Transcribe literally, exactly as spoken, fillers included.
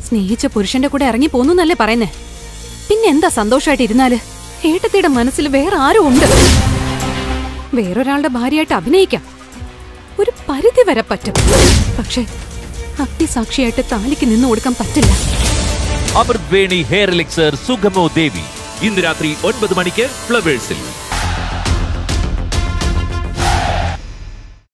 സ്നേഹിച്ച പുരുഷന്റെ കൂടെ ഇറങ്ങി പോന്നല്ലേ പറയുന്നേ. പിന്നെ എന്താ സന്തോഷമായിട്ട് ഇരുന്നാല്? ഏട്ടത്തിയുടെ മനസ്സിൽ വേറെ ആരും ഉണ്ട്. വേറൊരാളുടെ ഭാര്യയായിട്ട് അഭിനയിക്കാം, ഒരു പരിധി വരെ പറ്റും. പക്ഷേ അഗ്നിസാക്ഷിയായിട്ട് താലിക്ക് നിന്ന് കൊടുക്കാൻ പറ്റില്ല. അമൃത് വേണി ഹെയർ എലിക്സർ സുഗമോ ദേവി ഇന്ന് രാത്രി ഒൻപത് മണിക്ക് ഫ്ലവേഴ്സിൽ.